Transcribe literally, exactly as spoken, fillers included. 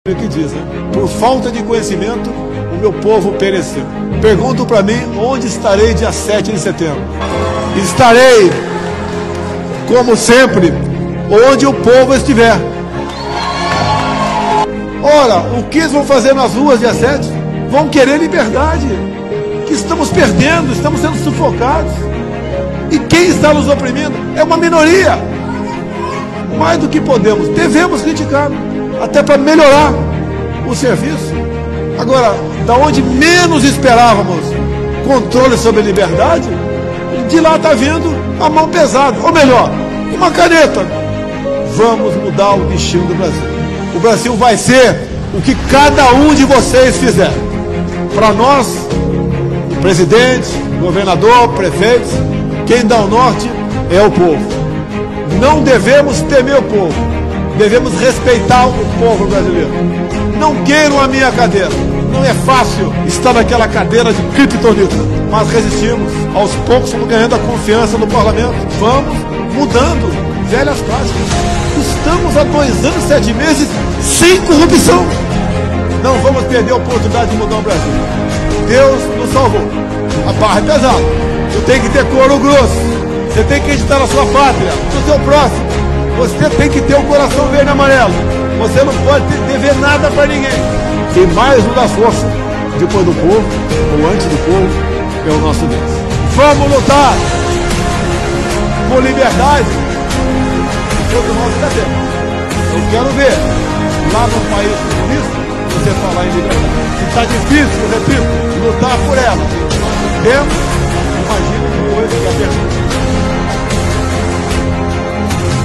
que diz, né? Por falta de conhecimento, o meu povo pereceu. Pergunto para mim, onde estarei dia sete de setembro? Estarei, como sempre, onde o povo estiver. Ora, o que eles vão fazer nas ruas dia sete? Vão querer liberdade, que estamos perdendo, estamos sendo sufocados. E quem está nos oprimindo é uma minoria. Mais do que podemos, devemos criticar, até para melhorar o serviço. Agora, da onde menos esperávamos controle sobre a liberdade, de lá está vindo a mão pesada, ou melhor, uma caneta. Vamos mudar o destino do Brasil. O Brasil vai ser o que cada um de vocês fizer. Para nós, presidente, governador, prefeitos, quem dá o norte é o povo. Não devemos temer o povo, devemos respeitar o povo brasileiro. Não queiram a minha cadeira. Não é fácil estar naquela cadeira de criptonita, mas resistimos. Aos poucos vamos ganhando a confiança no parlamento. Vamos mudando velhas práticas. Estamos há dois anos e sete meses sem corrupção. Não vamos perder a oportunidade de mudar o Brasil. Deus nos salvou. A barra é pesada. Você tem que ter couro grosso. Você tem que acreditar na sua pátria, no seu próximo. Você tem que ter o coração verde e amarelo. Você não pode dever nada para ninguém. E mais uma da força, depois do povo, ou antes do povo, é o nosso Deus. Vamos lutar por liberdade. Todo mundo está tendo. Eu quero ver lá no país comunista você falar em liberdade. Se está difícil, eu repito, lutar por ela. Temos, imagina depois que a pergunta.